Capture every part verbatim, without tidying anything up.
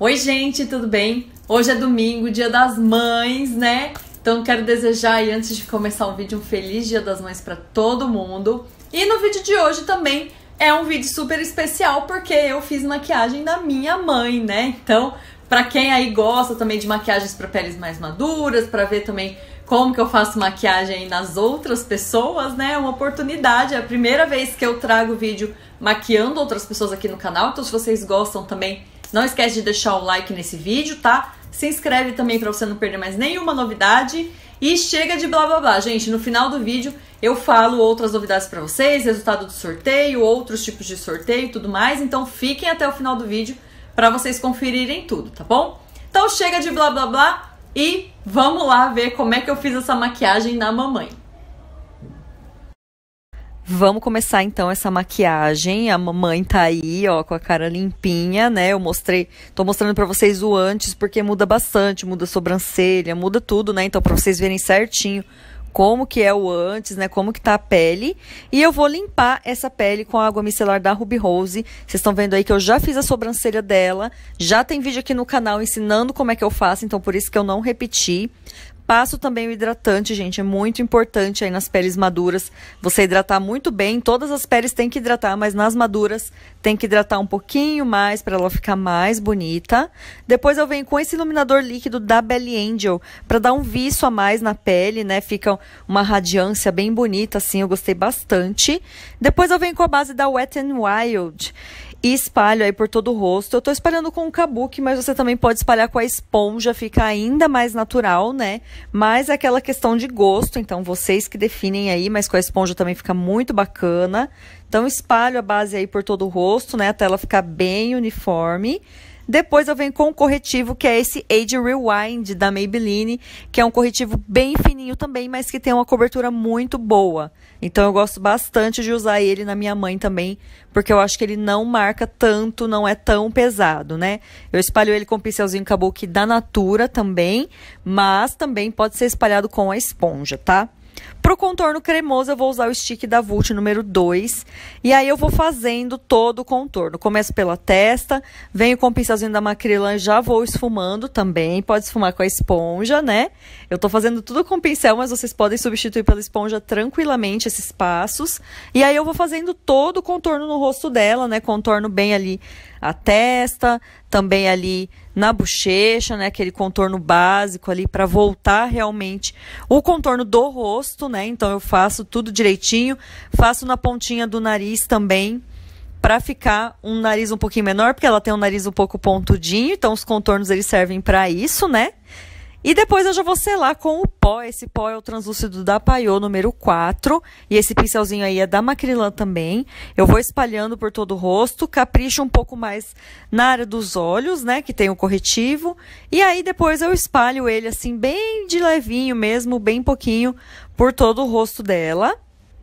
Oi gente, tudo bem? Hoje é domingo, dia das mães, né? Então quero desejar aí, antes de começar o vídeo, um feliz dia das mães pra todo mundo. E no vídeo de hoje também é um vídeo super especial, porque eu fiz maquiagem da minha mãe, né? Então, pra quem aí gosta também de maquiagens pra peles mais maduras, pra ver também como que eu faço maquiagem aí nas outras pessoas, né? É uma oportunidade, é a primeira vez que eu trago vídeo maquiando outras pessoas aqui no canal. Então se vocês gostam também, não esquece de deixar o like nesse vídeo, tá? Se inscreve também pra você não perder mais nenhuma novidade. E chega de blá blá blá, gente. No final do vídeo eu falo outras novidades pra vocês, resultado do sorteio, outros tipos de sorteio e tudo mais. Então fiquem até o final do vídeo pra vocês conferirem tudo, tá bom? Então chega de blá blá blá e vamos lá ver como é que eu fiz essa maquiagem na mamãe. Vamos começar então essa maquiagem. A mamãe tá aí, ó, com a cara limpinha, né? Eu mostrei, tô mostrando pra vocês o antes, porque muda bastante, muda a sobrancelha, muda tudo, né? Então pra vocês verem certinho como que é o antes, né? Como que tá a pele. E eu vou limpar essa pele com a água micelar da Ruby Rose. Vocês estão vendo aí que eu já fiz a sobrancelha dela. Já tem vídeo aqui no canal ensinando como é que eu faço, então por isso que eu não repeti. Passo também o hidratante, gente, é muito importante aí nas peles maduras você hidratar muito bem. Todas as peles tem que hidratar, mas nas maduras tem que hidratar um pouquinho mais para ela ficar mais bonita. Depois eu venho com esse iluminador líquido da Belly Angel para dar um viço a mais na pele, né? Fica uma radiância bem bonita assim, eu gostei bastante. Depois eu venho com a base da Wet n Wild e espalho aí por todo o rosto. Eu tô espalhando com o kabuki, mas você também pode espalhar com a esponja, fica ainda mais natural, né? Mas é aquela questão de gosto, então vocês que definem aí, mas com a esponja também fica muito bacana. Então espalho a base aí por todo o rosto, né? Até ela ficar bem uniforme. Depois eu venho com o corretivo, que é esse Age Rewind da Maybelline, que é um corretivo bem fininho também, mas que tem uma cobertura muito boa. Então eu gosto bastante de usar ele na minha mãe também, porque eu acho que ele não marca tanto, não é tão pesado, né? Eu espalho ele com o pincelzinho kabuki da Natura também, mas também pode ser espalhado com a esponja, tá? Pro contorno cremoso, eu vou usar o stick da Vult número dois. E aí eu vou fazendo todo o contorno. Começo pela testa, venho com o pincelzinho da Macrylan e já vou esfumando também. Pode esfumar com a esponja, né? Eu tô fazendo tudo com pincel, mas vocês podem substituir pela esponja tranquilamente esses passos. E aí eu vou fazendo todo o contorno no rosto dela, né? Contorno bem ali a testa, também ali na bochecha, né? Aquele contorno básico ali para voltar realmente o contorno do rosto, né? Então eu faço tudo direitinho, faço na pontinha do nariz também, para ficar um nariz um pouquinho menor, porque ela tem um nariz um pouco pontudinho, então os contornos eles servem para isso, né? E depois eu já vou selar com o pó. Esse pó é o translúcido da Payot número quatro. E esse pincelzinho aí é da Macrylan também. Eu vou espalhando por todo o rosto. Capricho um pouco mais na área dos olhos, né? Que tem o corretivo. E aí depois eu espalho ele assim bem de levinho mesmo, bem pouquinho, por todo o rosto dela.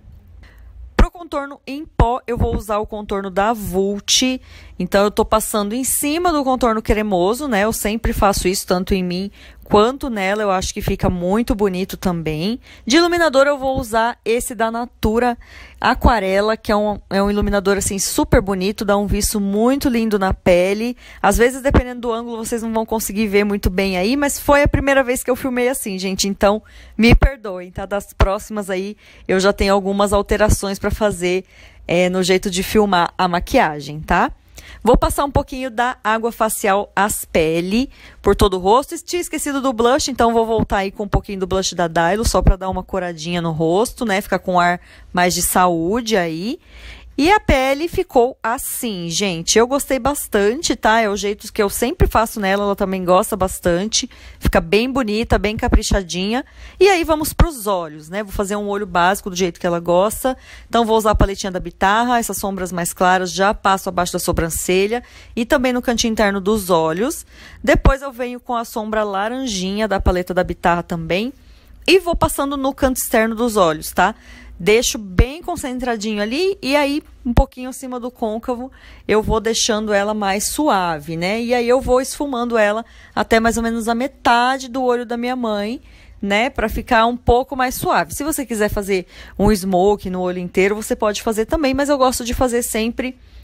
Pro contorno em pó, eu vou usar o contorno da Vult. Então, eu tô passando em cima do contorno cremoso, né? Eu sempre faço isso, tanto em mim quanto nela. Eu acho que fica muito bonito também. De iluminador, eu vou usar esse da Natura Aquarela, que é um, é um iluminador, assim, super bonito. Dá um viço muito lindo na pele. Às vezes, dependendo do ângulo, vocês não vão conseguir ver muito bem aí. Mas foi a primeira vez que eu filmei assim, gente. Então, me perdoem, tá? Das próximas aí, eu já tenho algumas alterações pra fazer é, no jeito de filmar a maquiagem, tá? Vou passar um pouquinho da água facial Aspeli por todo o rosto. Tinha esquecido do blush, então vou voltar aí com um pouquinho do blush da Dylo, só para dar uma coradinha no rosto, né? Ficar com ar mais de saúde aí. E a pele ficou assim, gente. Eu gostei bastante, tá? É o jeito que eu sempre faço nela, ela também gosta bastante. Fica bem bonita, bem caprichadinha. E aí vamos pros olhos, né? Vou fazer um olho básico do jeito que ela gosta. Então vou usar a paletinha da Bitarra, essas sombras mais claras, já passo abaixo da sobrancelha e também no cantinho interno dos olhos. Depois eu venho com a sombra laranjinha da paleta da Bitarra também. E vou passando no canto externo dos olhos, tá? Deixo bem concentradinho ali e aí um pouquinho acima do côncavo eu vou deixando ela mais suave, né? E aí eu vou esfumando ela até mais ou menos a metade do olho da minha mãe, né? Pra ficar um pouco mais suave. Se você quiser fazer um smoke no olho inteiro, você pode fazer também, mas eu gosto de fazer sempre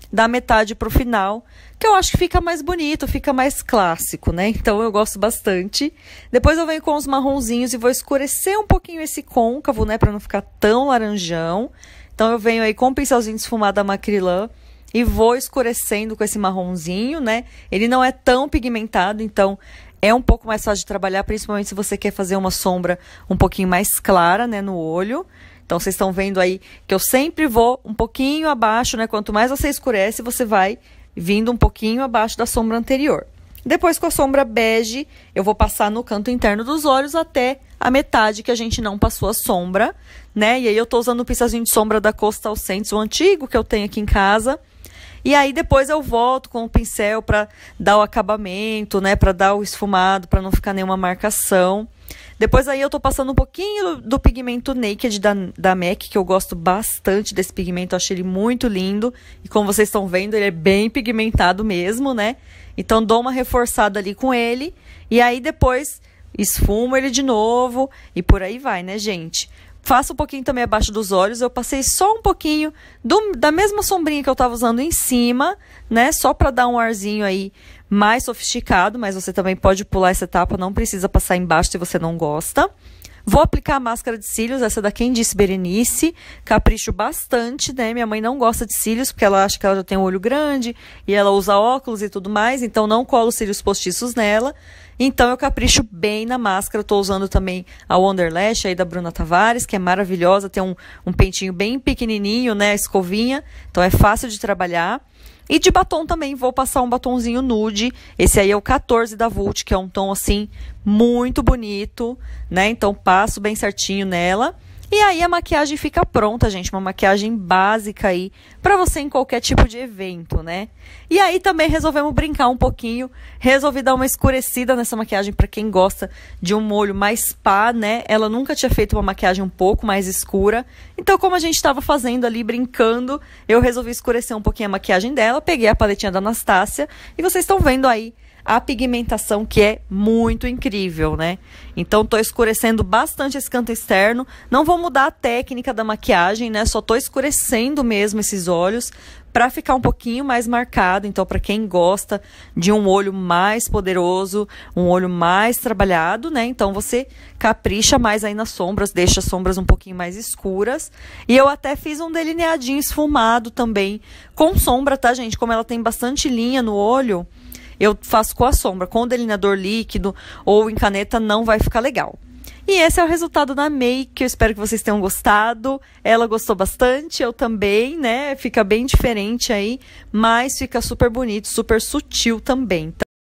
da metade pro final, que eu acho que fica mais bonito, fica mais clássico, né? Então eu gosto bastante. Depois eu venho com os marronzinhos e vou escurecer um pouquinho esse côncavo, né? Pra não ficar tão laranjão. Então eu venho aí com o pincelzinho esfumado da Macrylan e vou escurecendo com esse marronzinho, né? Ele não é tão pigmentado, então é um pouco mais fácil de trabalhar, principalmente se você quer fazer uma sombra um pouquinho mais clara, né, no olho. Então, vocês estão vendo aí que eu sempre vou um pouquinho abaixo, né? Quanto mais você escurece, você vai vindo um pouquinho abaixo da sombra anterior. Depois, com a sombra bege, eu vou passar no canto interno dos olhos até a metade que a gente não passou a sombra, né? E aí, eu tô usando o pincelzinho de sombra da Coastal Scents, o antigo que eu tenho aqui em casa. E aí, depois eu volto com o pincel pra dar o acabamento, né? Pra dar o esfumado, pra não ficar nenhuma marcação. Depois aí eu tô passando um pouquinho do, do pigmento Naked da, da M A C, que eu gosto bastante desse pigmento, eu achei ele muito lindo. E como vocês estão vendo, ele é bem pigmentado mesmo, né? Então dou uma reforçada ali com ele. E aí depois esfumo ele de novo e por aí vai, né, gente? Faço um pouquinho também abaixo dos olhos, eu passei só um pouquinho do, da mesma sombrinha que eu tava usando em cima, né? Só pra dar um arzinho aí mais sofisticado, mas você também pode pular essa etapa, não precisa passar embaixo se você não gosta. Vou aplicar a máscara de cílios, essa da Quem Disse Berenice, capricho bastante, né? Minha mãe não gosta de cílios, porque ela acha que ela já tem um olho grande, e ela usa óculos e tudo mais, então não colo cílios postiços nela. Então eu capricho bem na máscara, eu tô usando também a Wonderlash aí da Bruna Tavares, que é maravilhosa, tem um, um pentinho bem pequenininho, né, a escovinha, então é fácil de trabalhar. E de batom também vou passar um batonzinho nude, esse aí é o quatorze da Vult, que é um tom assim muito bonito, né, então passo bem certinho nela. E aí a maquiagem fica pronta, gente, uma maquiagem básica aí pra você em qualquer tipo de evento, né? E aí também resolvemos brincar um pouquinho, resolvi dar uma escurecida nessa maquiagem pra quem gosta de um olho mais pá, né? Ela nunca tinha feito uma maquiagem um pouco mais escura, então como a gente tava fazendo ali, brincando, eu resolvi escurecer um pouquinho a maquiagem dela, peguei a paletinha da Anastasia e vocês estão vendo aí a pigmentação, que é muito incrível, né? Então, tô escurecendo bastante esse canto externo. Não vou mudar a técnica da maquiagem, né? Só tô escurecendo mesmo esses olhos para ficar um pouquinho mais marcado. Então, para quem gosta de um olho mais poderoso, um olho mais trabalhado, né? Então, você capricha mais aí nas sombras, deixa as sombras um pouquinho mais escuras. E eu até fiz um delineadinho esfumado também com sombra, tá, gente? Como ela tem bastante linha no olho, eu faço com a sombra, com o delineador líquido ou em caneta não vai ficar legal. E esse é o resultado da make, eu espero que vocês tenham gostado. Ela gostou bastante, eu também, né? Fica bem diferente aí, mas fica super bonito, super sutil também.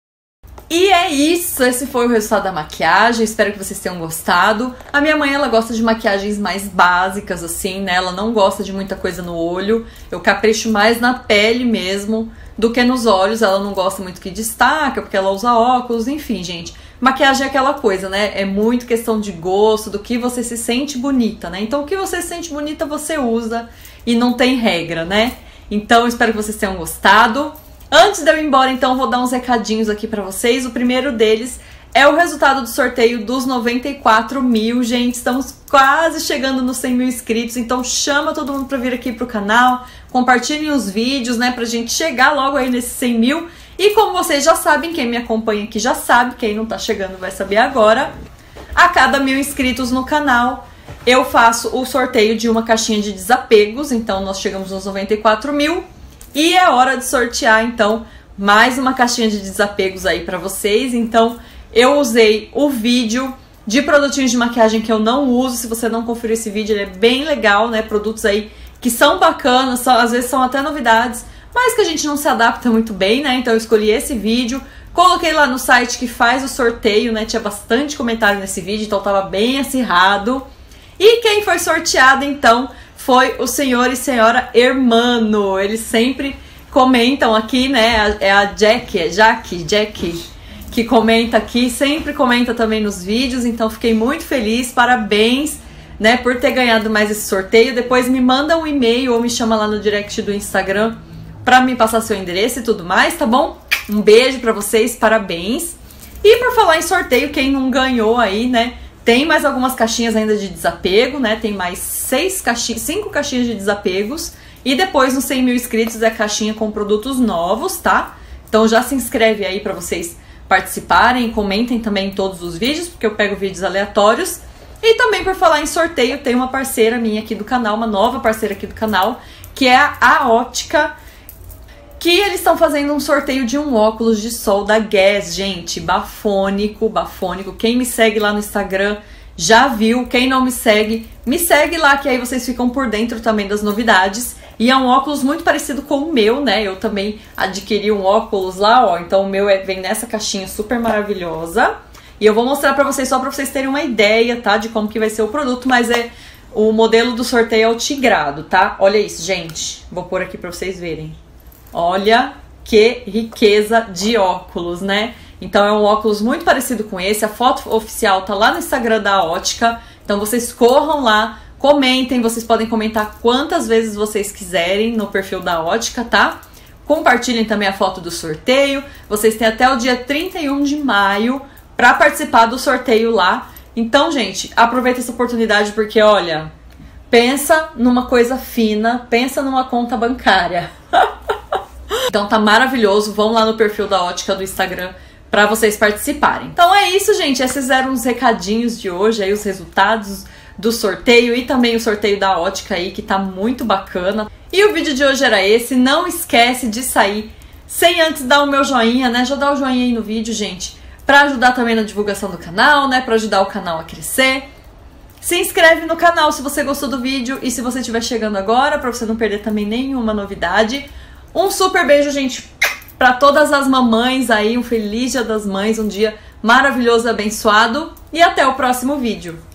E é isso, esse foi o resultado da maquiagem, espero que vocês tenham gostado. A minha mãe, ela gosta de maquiagens mais básicas, assim, né? Ela não gosta de muita coisa no olho, eu capricho mais na pele mesmo do que nos olhos. Ela não gosta muito que destaca, porque ela usa óculos, enfim, gente. Maquiagem é aquela coisa, né? É muito questão de gosto, do que você se sente bonita, né? Então, o que você se sente bonita, você usa e não tem regra, né? Então, espero que vocês tenham gostado. Antes de eu ir embora, então, vou dar uns recadinhos aqui pra vocês. O primeiro deles é o resultado do sorteio dos noventa e quatro mil, gente. Estamos quase chegando nos cem mil inscritos, então chama todo mundo pra vir aqui pro canal, compartilhem os vídeos, né, pra gente chegar logo aí nesses cem mil. E como vocês já sabem, quem me acompanha aqui já sabe, quem não tá chegando vai saber agora, a cada mil inscritos no canal, eu faço o sorteio de uma caixinha de desapegos. Então nós chegamos nos noventa e quatro mil e é hora de sortear, então, mais uma caixinha de desapegos aí pra vocês. Então, eu usei o vídeo de produtinhos de maquiagem que eu não uso. Se você não conferiu esse vídeo, ele é bem legal, né? Produtos aí que são bacanas, são, às vezes são até novidades, mas que a gente não se adapta muito bem, né? Então eu escolhi esse vídeo, coloquei lá no site que faz o sorteio, né? Tinha bastante comentário nesse vídeo, então tava bem acirrado. E quem foi sorteado, então, foi o senhor e senhora Hermano. Eles sempre comentam aqui, né? É a Jack, é Jack, Jack, que comenta aqui, sempre comenta também nos vídeos, então fiquei muito feliz, parabéns, né, por ter ganhado mais esse sorteio. Depois me manda um e-mail ou me chama lá no direct do Instagram pra me passar seu endereço e tudo mais, tá bom? Um beijo pra vocês, parabéns. E por falar em sorteio, quem não ganhou aí, né, tem mais algumas caixinhas ainda de desapego, né, tem mais seis caixinhas, cinco caixinhas de desapegos. E depois, nos cem mil inscritos, é a caixinha com produtos novos, tá? Então já se inscreve aí pra vocês participarem, comentem também em todos os vídeos, porque eu pego vídeos aleatórios. E também, por falar em sorteio, tem uma parceira minha aqui do canal, uma nova parceira aqui do canal, que é a Ótica, que eles estão fazendo um sorteio de um óculos de sol da Guess, gente, bafônico, bafônico. Quem me segue lá no Instagram já viu, quem não me segue, me segue lá, que aí vocês ficam por dentro também das novidades. E é um óculos muito parecido com o meu, né? Eu também adquiri um óculos lá, ó, então o meu é, vem nessa caixinha super maravilhosa. E eu vou mostrar pra vocês, só pra vocês terem uma ideia, tá? De como que vai ser o produto, mas é o modelo do sorteio é o tigrado, tá? Olha isso, gente. Vou pôr aqui pra vocês verem. Olha que riqueza de óculos, né? Então é um óculos muito parecido com esse. A foto oficial tá lá no Instagram da Ótica. Então vocês corram lá, comentem. Vocês podem comentar quantas vezes vocês quiserem no perfil da Ótica, tá? Compartilhem também a foto do sorteio. Vocês têm até o dia trinta e um de maio para participar do sorteio lá. Então, gente, aproveita essa oportunidade porque, olha, pensa numa coisa fina, pensa numa conta bancária. Então tá maravilhoso, vão lá no perfil da Ótica do Instagram para vocês participarem. Então é isso, gente, esses eram os recadinhos de hoje, aí os resultados do sorteio e também o sorteio da Ótica aí, que tá muito bacana. E o vídeo de hoje era esse, não esquece de sair sem antes dar o meu joinha, né? Já dá o joinha aí no vídeo, gente, para ajudar também na divulgação do canal, né? Para ajudar o canal a crescer. Se inscreve no canal se você gostou do vídeo e se você estiver chegando agora, para você não perder também nenhuma novidade. Um super beijo, gente, para todas as mamães aí, um feliz Dia das Mães, um dia maravilhoso e abençoado. E até o próximo vídeo.